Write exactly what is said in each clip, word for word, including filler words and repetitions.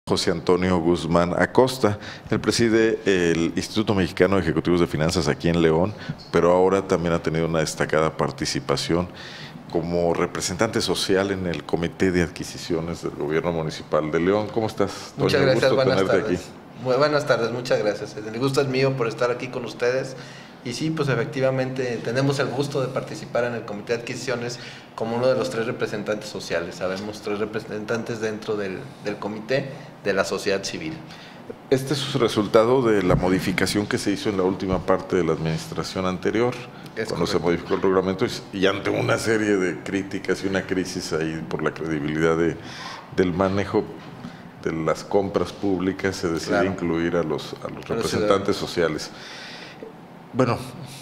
José Antonio Guzmán Acosta. Él preside el Instituto Mexicano de Ejecutivos de Finanzas aquí en León, pero ahora también ha tenido una destacada participación como representante social en el Comité de Adquisiciones del Gobierno Municipal de León. ¿Cómo estás, Toño? Muchas gracias, gusto buenas tenerte tardes. aquí. Muy buenas tardes, muchas gracias. El gusto es mío por estar aquí con ustedes. Y sí, pues efectivamente tenemos el gusto de participar en el Comité de Adquisiciones como uno de los tres representantes sociales. Sabemos tres representantes dentro del, del comité de la sociedad civil. Este es el resultado de la modificación que se hizo en la última parte de la administración anterior, es cuando correcto. Se modificó el reglamento y ante una serie de críticas y una crisis ahí por la credibilidad de, del manejo de las compras públicas, se decidió claro. incluir a los, a los representantes sociales. Bueno,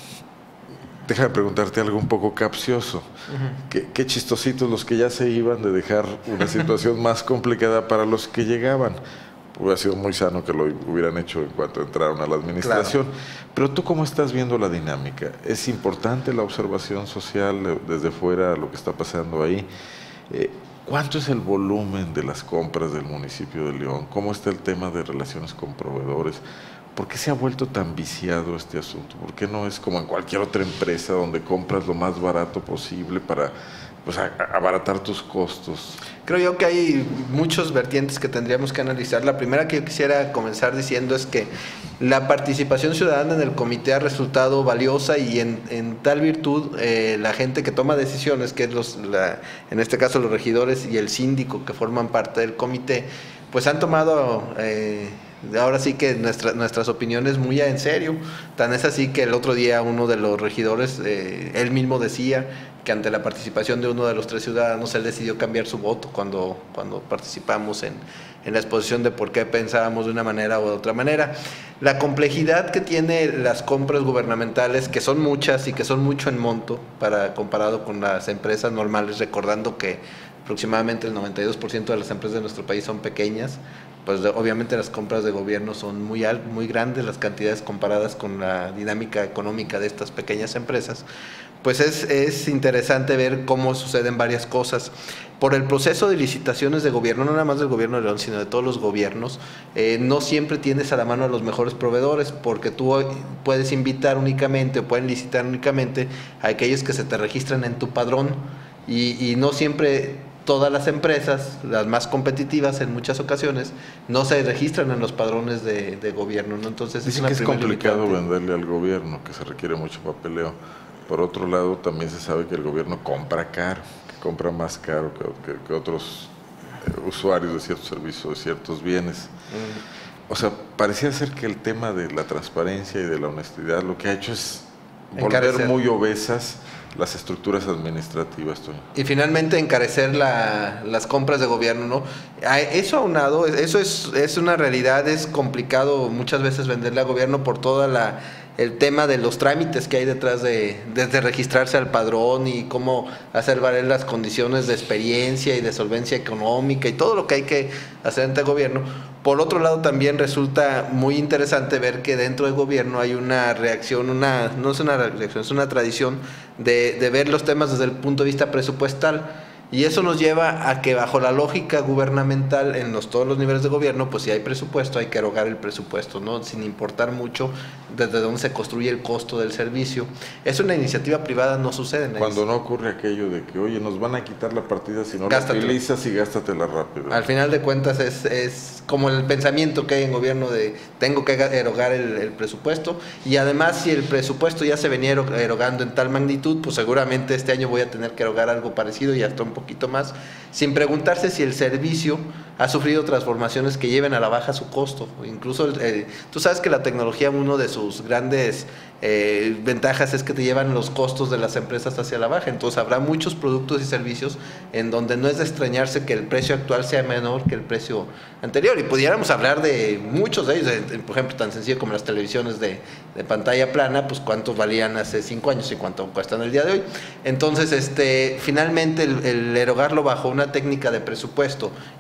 déjame preguntarte algo un poco capcioso. Uh-huh. ¿Qué, qué chistositos los que ya se iban de dejar una situación más complicada para los que llegaban. Hubiera sido muy sano que lo hubieran hecho en cuanto entraron a la administración. Claro. Pero tú, ¿cómo estás viendo la dinámica? ¿Es importante la observación social desde fuera, lo que está pasando ahí? Eh, ¿Cuánto es el volumen de las compras del municipio de León? ¿Cómo está el tema de relaciones con proveedores? ¿Por qué se ha vuelto tan viciado este asunto? ¿Por qué no es como en cualquier otra empresa donde compras lo más barato posible para pues, abaratar tus costos? Creo yo que hay muchos vertientes que tendríamos que analizar. La primera que yo quisiera comenzar diciendo es que la participación ciudadana en el comité ha resultado valiosa y en, en tal virtud eh, la gente que toma decisiones, que es los, la, en este caso los regidores y el síndico que forman parte del comité, pues han tomado... Eh, ahora sí que nuestra, nuestras opiniones muy en serio. Tan es así que el otro día uno de los regidores, eh, él mismo decía que ante la participación de uno de los tres ciudadanos, él decidió cambiar su voto cuando, cuando participamos en, en la exposición de por qué pensábamos de una manera o de otra manera. La complejidad que tiene las compras gubernamentales, que son muchas y que son mucho en monto para comparado con las empresas normales, recordando que aproximadamente el noventa y dos por ciento de las empresas de nuestro país son pequeñas, pues obviamente las compras de gobierno son muy, muy grandes, las cantidades comparadas con la dinámica económica de estas pequeñas empresas, pues es, es interesante ver cómo suceden varias cosas. Por el proceso de licitaciones de gobierno, no nada más del gobierno de León, sino de todos los gobiernos, eh, no siempre tienes a la mano a los mejores proveedores, porque tú puedes invitar únicamente o pueden licitar únicamente a aquellos que se te registran en tu padrón y, y no siempre... Todas las empresas, las más competitivas en muchas ocasiones, no se registran en los padrones de, de gobierno, ¿no? Entonces Dicen es, que es complicado limitante. venderle al gobierno, que se requiere mucho papeleo. Por otro lado, también se sabe que el gobierno compra caro, que compra más caro que, que, que otros eh, usuarios de ciertos servicios, de ciertos bienes. Mm. O sea, parecía ser que el tema de la transparencia y de la honestidad lo que ha hecho es volver Encarecer. muy obesas las estructuras administrativas. Toño. Y finalmente encarecer la, las compras de gobierno, ¿no? Eso aunado, eso es, es una realidad, es complicado muchas veces venderle a gobierno por toda la el tema de los trámites que hay detrás de desde registrarse al padrón y cómo hacer valer las condiciones de experiencia y de solvencia económica y todo lo que hay que hacer ante el gobierno. Por otro lado, también resulta muy interesante ver que dentro del gobierno hay una reacción, una no es una reacción, es una tradición de, de ver los temas desde el punto de vista presupuestal. Y eso nos lleva a que bajo la lógica gubernamental en los, todos los niveles de gobierno, pues si hay presupuesto hay que erogar el presupuesto, ¿no? Sin importar mucho desde dónde se construye el costo del servicio. Eso en la iniciativa privada no sucede. Cuando no ocurre aquello de que, oye, nos van a quitar la partida si no Gástatela. la utilizas y gástatela rápido. Al final de cuentas es, es como el pensamiento que hay en gobierno de tengo que erogar el, el presupuesto y además si el presupuesto ya se venía erogando en tal magnitud, pues seguramente este año voy a tener que erogar algo parecido y hasta un poquito más, sin preguntarse si el servicio ha sufrido transformaciones que lleven a la baja su costo. Incluso, eh, tú sabes que la tecnología, uno de sus grandes eh, ventajas es que te llevan los costos de las empresas hacia la baja. Entonces habrá muchos productos y servicios en donde no es de extrañarse que el precio actual sea menor que el precio anterior. Y pudiéramos hablar de muchos de ellos, de, por ejemplo, tan sencillo como las televisiones de, de pantalla plana, pues cuánto valían hace cinco años y cuánto cuestan el día de hoy. Entonces, este, finalmente el, el erogarlo bajo una técnica de presupuesto y no bajo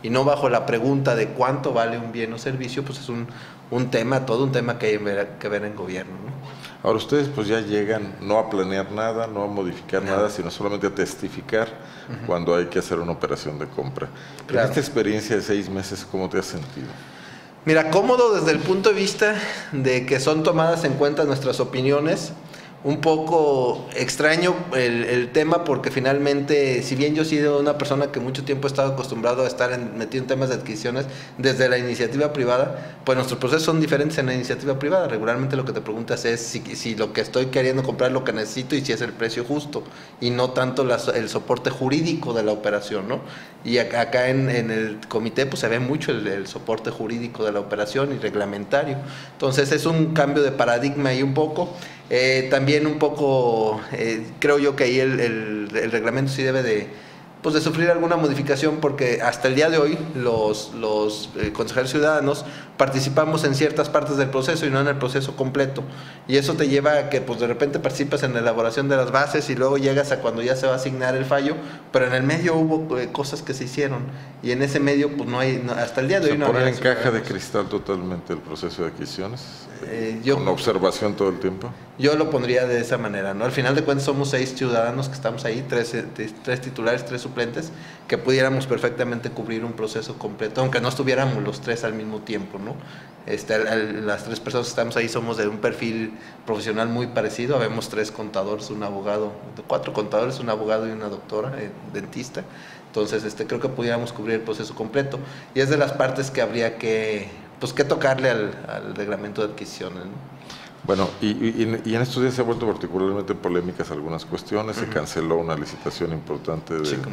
bajo la pregunta de cuánto vale un bien o servicio, pues es un, un tema, todo un tema que hay que ver en gobierno, ¿no? Ahora ustedes pues ya llegan no a planear nada, no a modificar nada, nada sino solamente a testificar uh-huh. cuando hay que hacer una operación de compra. Claro. En esta experiencia de seis meses, ¿cómo te has sentido? Mira, cómodo desde el punto de vista de que son tomadas en cuenta nuestras opiniones. Un poco extraño el, el tema porque finalmente, si bien yo he sido una persona que mucho tiempo he estado acostumbrado a estar en, metido en temas de adquisiciones desde la iniciativa privada, pues nuestros procesos son diferentes en la iniciativa privada. Regularmente lo que te preguntas es si, si lo que estoy queriendo comprar es lo que necesito y si es el precio justo, y no tanto la, el soporte jurídico de la operación, ¿no? Y acá, acá en, en el comité pues se ve mucho el, el soporte jurídico de la operación y reglamentario. Entonces es un cambio de paradigma ahí un poco. Eh, también un poco, eh, creo yo que ahí el, el, el reglamento sí debe de, pues de sufrir alguna modificación, porque hasta el día de hoy los, los eh, consejeros ciudadanos participamos en ciertas partes del proceso y no en el proceso completo, y eso te lleva a que pues de repente participas en la elaboración de las bases y luego llegas a cuando ya se va a asignar el fallo, pero en el medio hubo eh, cosas que se hicieron y en ese medio pues no hay, no, hasta el día de o sea, hoy no poner hay en caja de cristal totalmente el proceso de adquisiciones, eh, yo, con observación todo el tiempo. Yo lo pondría de esa manera, ¿no? Al final de cuentas somos seis ciudadanos que estamos ahí, tres, tres titulares, tres suplentes, que pudiéramos perfectamente cubrir un proceso completo, aunque no estuviéramos los tres al mismo tiempo, ¿no? Este, al, al, las tres personas que estamos ahí somos de un perfil profesional muy parecido. Habemos tres contadores, un abogado, cuatro contadores, un abogado y una doctora, eh, dentista. Entonces, este, creo que pudiéramos cubrir el proceso completo. Y es de las partes que habría que, pues, que tocarle al, al reglamento de adquisiciones, ¿no? Bueno, y, y, y en estos días se ha vuelto particularmente polémicas algunas cuestiones. Uh-huh. Se canceló una licitación importante de, sí, de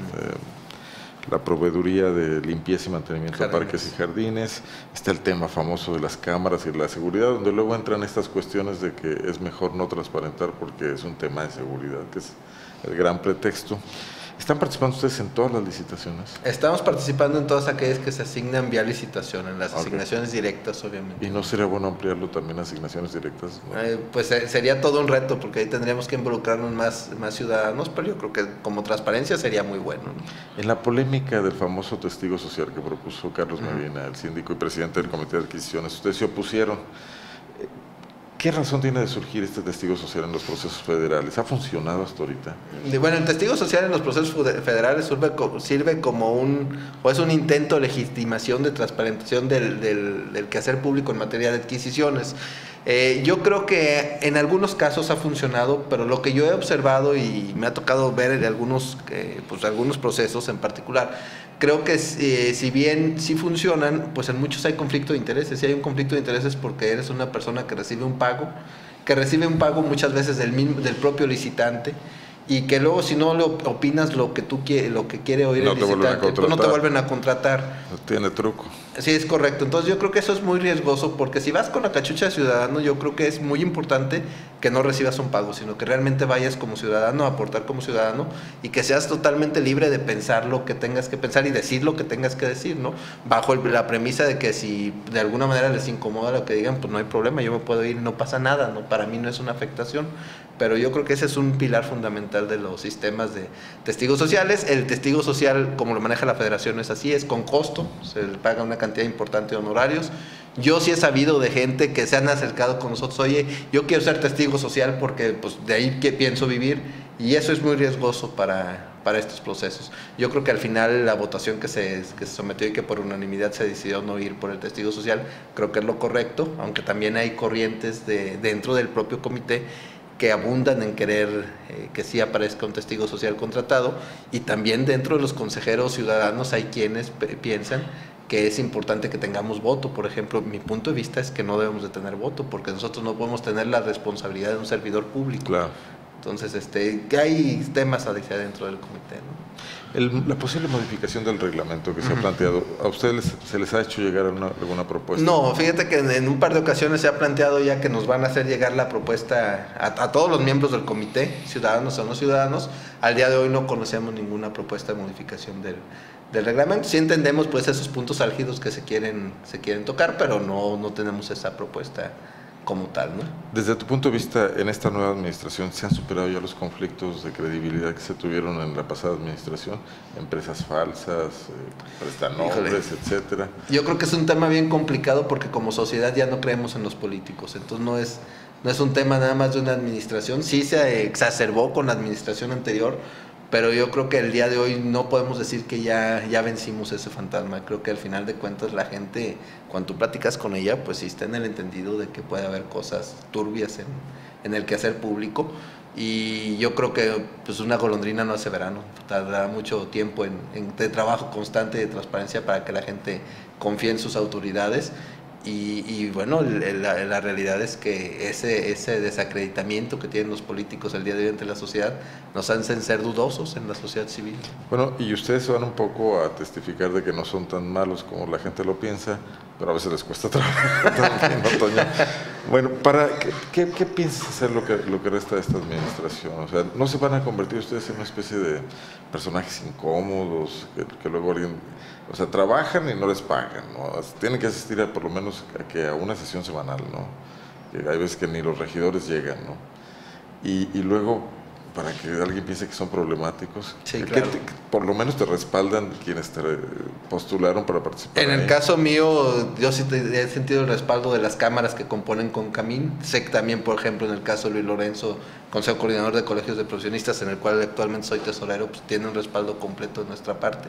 la proveeduría de limpieza y mantenimiento jardines. de parques y jardines. Está el tema famoso de las cámaras y la seguridad, donde luego entran estas cuestiones de que es mejor no transparentar porque es un tema de seguridad, que es el gran pretexto. ¿Están participando ustedes en todas las licitaciones? Estamos participando en todas aquellas que se asignan vía licitación, en las okay. asignaciones directas, obviamente. ¿Y no sería bueno ampliarlo también a asignaciones directas? ¿No? Eh, pues eh, sería todo un reto, porque ahí tendríamos que involucrarnos más, más ciudadanos, pero yo creo que como transparencia sería muy bueno, ¿no? En la polémica del famoso testigo social que propuso Carlos uh-huh. Medina, el síndico y presidente del Comité de Adquisiciones, ustedes se opusieron. ¿Qué razón tiene de surgir este testigo social en los procesos federales? ¿Ha funcionado hasta ahorita? Bueno, el testigo social en los procesos federales sirve, sirve como un, o es un intento de legitimación, de transparentación del, del, del quehacer público en materia de adquisiciones. Eh, yo creo que en algunos casos ha funcionado, pero lo que yo he observado y me ha tocado ver en algunos, eh, pues algunos procesos en particular, creo que eh, si bien sí funcionan, pues en muchos hay conflicto de intereses. Si hay un conflicto de intereses porque eres una persona que recibe un pago, que recibe un pago muchas veces del, mismo, del propio licitante, y que luego si no le opinas lo que tú quieres, lo que quiere oír no el licitante, pues no te vuelven a contratar. No tiene truco. Sí, es correcto. Entonces yo creo que eso es muy riesgoso, porque si vas con la cachucha de ciudadano, yo creo que es muy importante que no recibas un pago, sino que realmente vayas como ciudadano, a aportar como ciudadano, y que seas totalmente libre de pensar lo que tengas que pensar y decir lo que tengas que decir, ¿no? Bajo el, la premisa de que si de alguna manera les incomoda lo que digan, pues no hay problema, yo me puedo ir, no pasa nada, ¿no? Para mí no es una afectación. Pero yo creo que ese es un pilar fundamental de los sistemas de testigos sociales. El testigo social, como lo maneja la federación, es así, es con costo, se le paga una cantidad importante de honorarios. Yo sí he sabido de gente que se han acercado con nosotros, oye, yo quiero ser testigo social porque pues de ahí que pienso vivir, y eso es muy riesgoso para, para estos procesos. Yo creo que al final la votación que se, que se sometió y que por unanimidad se decidió no ir por el testigo social, creo que es lo correcto, aunque también hay corrientes de, dentro del propio comité que abundan en querer eh, que sí aparezca un testigo social contratado, y también dentro de los consejeros ciudadanos hay quienes piensan que es importante que tengamos voto. Por ejemplo, mi punto de vista es que no debemos de tener voto, porque nosotros no podemos tener la responsabilidad de un servidor público. Claro. Entonces, este, que hay temas a decir dentro del comité, ¿no? El, la posible modificación del reglamento que se uh-huh. ha planteado, ¿a ustedes se les ha hecho llegar una, alguna propuesta? No, fíjate que en, en un par de ocasiones se ha planteado ya que nos van a hacer llegar la propuesta a, a todos los miembros del comité, ciudadanos o no ciudadanos. Al día de hoy no conocemos ninguna propuesta de modificación del, del reglamento. Sí entendemos pues esos puntos álgidos que se quieren, se quieren tocar, pero no, no tenemos esa propuesta como tal, ¿no? Desde tu punto de vista, en esta nueva administración, ¿se han superado ya los conflictos de credibilidad que se tuvieron en la pasada administración? Empresas falsas, eh, prestanombres, etcétera. Yo creo que es un tema bien complicado porque como sociedad ya no creemos en los políticos, entonces no es, no es un tema nada más de una administración. Sí se exacerbó con la administración anterior, pero yo creo que el día de hoy no podemos decir que ya, ya vencimos ese fantasma. Creo que al final de cuentas la gente, cuando tú platicas con ella, pues sí está en el entendido de que puede haber cosas turbias en, en el quehacer público. Y yo creo que pues una golondrina no hace verano. Tardará mucho tiempo en, en de trabajo constante y de transparencia para que la gente confíe en sus autoridades. Y, y bueno, la, la realidad es que ese, ese desacreditamiento que tienen los políticos el día de hoy ante la sociedad nos hacen ser dudosos en la sociedad civil. Bueno, y ustedes van un poco a testificar de que no son tan malos como la gente lo piensa, pero a veces les cuesta trabajo también, ¿no, Toño? Bueno, para, ¿qué, qué, qué piensas hacer lo que, lo que resta de esta administración? O sea, ¿no se van a convertir ustedes en una especie de personajes incómodos, que, que luego alguien... O sea, trabajan y no les pagan, ¿no? Tienen que asistir a, por lo menos a, que a una sesión semanal, ¿no? Que hay veces que ni los regidores llegan, ¿no? Y, y luego, para que alguien piense que son problemáticos, sí, que claro. te, que por lo menos te respaldan quienes te postularon para participar. En ahí. el caso mío, yo sí te, he sentido el respaldo de las cámaras que componen Concamín. Sé que también, por ejemplo, en el caso de Luis Lorenzo, Consejo Coordinador de Colegios de Profesionistas, en el cual actualmente soy tesorero, pues tiene un respaldo completo de nuestra parte.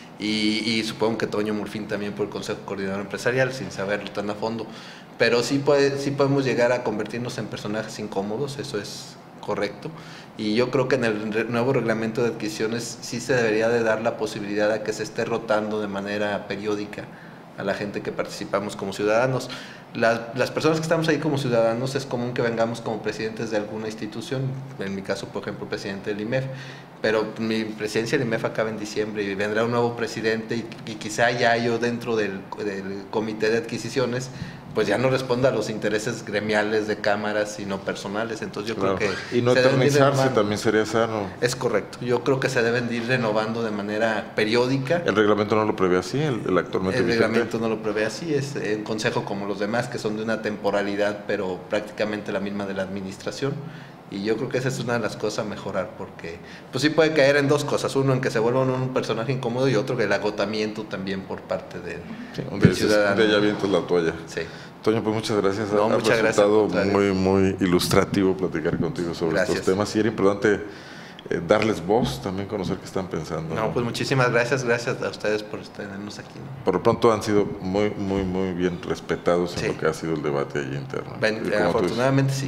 Y, y supongo que Toño Murfín también por el Consejo Coordinador Empresarial, sin saberlo tan a fondo. Pero sí, puede, sí podemos llegar a convertirnos en personajes incómodos, eso es correcto. Y yo creo que en el nuevo reglamento de adquisiciones sí se debería de dar la posibilidad a que se esté rotando de manera periódica a la gente que participamos como ciudadanos. Las, las personas que estamos ahí como ciudadanos es común que vengamos como presidentes de alguna institución, en mi caso, por ejemplo, presidente del I M E F, pero mi presidencia del I M E F acaba en diciembre y vendrá un nuevo presidente y, y quizá ya yo dentro del, del comité de adquisiciones pues ya no responda a los intereses gremiales de cámaras, sino personales. Entonces yo claro. creo que... Y no eternizarse también sería sano. Es correcto. Yo creo que se deben de ir renovando de manera periódica. ¿El reglamento no lo prevé así, el, el actualmente El vigente? reglamento no lo prevé así, es un consejo como los demás, que son de una temporalidad, pero prácticamente la misma de la administración. Y yo creo que esa es una de las cosas a mejorar, porque pues sí puede caer en dos cosas. Uno, en que se vuelva un personaje incómodo, y otro, que el agotamiento también por parte del, sí, un del día, ciudadano. Un día ya avientas la toalla. Sí. Toño, pues muchas gracias. No, ha muchas resultado gracias, muy, muy ilustrativo platicar contigo sobre gracias. estos temas y era importante eh, darles voz, también conocer qué están pensando. No, ¿no? Pues muchísimas gracias, gracias a ustedes por tenernos aquí, ¿no? Por lo pronto han sido muy, muy, muy bien respetados sí. en lo que ha sido el debate allí interno. Ben, afortunadamente dices, sí.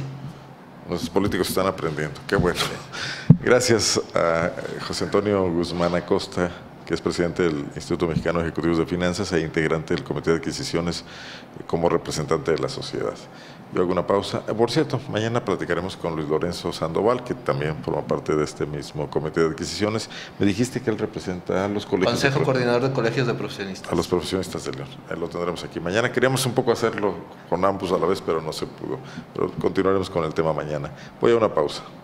Los políticos están aprendiendo, qué bueno. Gracias a José Antonio Guzmán Acosta, que es presidente del Instituto Mexicano de Ejecutivos de Finanzas e integrante del Comité de Adquisiciones como representante de la sociedad. Yo hago una pausa. Por cierto, mañana platicaremos con Luis Lorenzo Sandoval, que también forma parte de este mismo Comité de Adquisiciones. Me dijiste que él representa a los colegios... Consejo de Coordinador de Colegios de Profesionistas. A los profesionistas de León. Él lo tendremos aquí mañana. Queríamos un poco hacerlo con ambos a la vez, pero no se pudo. Pero continuaremos con el tema mañana. Voy a una pausa.